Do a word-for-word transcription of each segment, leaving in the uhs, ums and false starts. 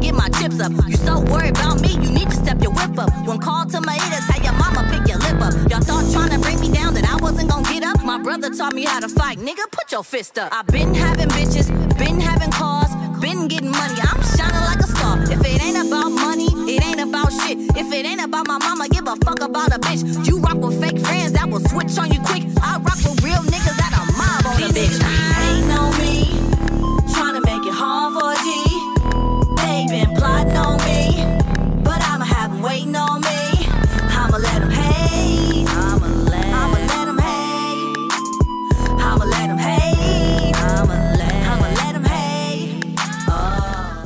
get my chips up. You so worried about me, you need to step your whip up. When called to my ears, how your mama pick your lip up. Y'all thought trying to bring me down that I wasn't gonna get up. My brother taught me how to fight, nigga, put your fist up. I been having bitches, been having cars, been getting money, I'm shining like a star. If it ain't about money, it ain't about shit. If it ain't about my mama, give a fuck about a bitch. You rock with fake friends that will switch on you quick. I rock with real niggas that are mob on a bitch. Hating on me, trying to make it hard for a G. They been plotting on me, but I'ma have them waiting on me. I'ma let them hate. I'ma let, I'ma let them hate. I'ma let them hate. I'ma let, I'ma let them hate. Oh.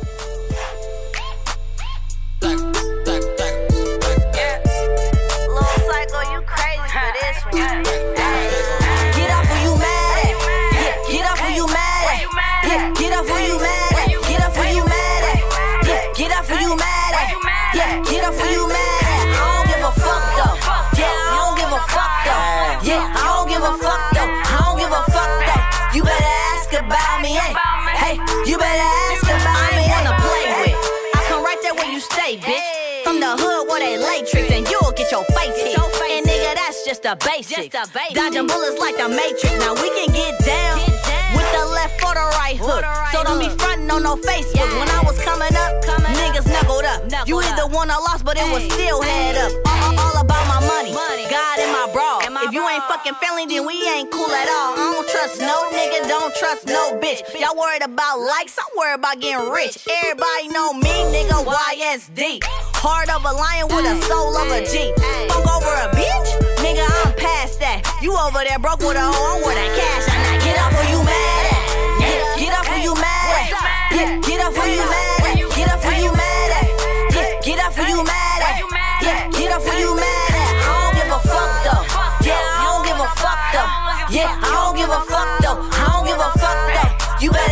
Black, black, black, black. Yeah. Little psycho, you crazy for this one. Get up who you mad at. Yeah, get up who you mad at. Yeah, get up who you mad at. Get up who you mad at. Yeah, get up who you mad at. Yeah, get up who you mad at. I don't give a fuck though. Yeah, I don't give a fuck though. Yeah, I don't give a fuck though. I don't give a fuck though. You better ask about me, hey. Hey, you better ask about me. I ain't wanna play with. I come right there where you stay, bitch. From the hood where they lay tricks and you'll get your face hit. And nigga, that's just a basic. Dodging bullets like the Matrix. Now we can get down with the left or the right hook. So don't be frontin' on no Facebook. When I was coming up, niggas knuckled up. You either won or lost, but it was still head up. All, all about my money, God and my bra. If you ain't fucking friendly, then we ain't cool at all. I don't trust no nigga, don't trust no bitch. Y'all worried about likes, I'm worried about getting rich. Everybody know me, nigga, Y S D. Heart of a lion with a soul of a G. Fuck over a bitch? Nigga, I'm past that. You over there broke with a hoe, I'm with that cash. And I get up who you mad at. Yeah, get up who you mad at. Yeah, get up who you mad at. Get up who you mad at. Yeah, get up who you mad at. Yeah, get up who you mad at. I don't give a fuck though. Yeah, I don't give a fuck though. Yeah, I don't give a fuck though. I don't give a fuck though. You better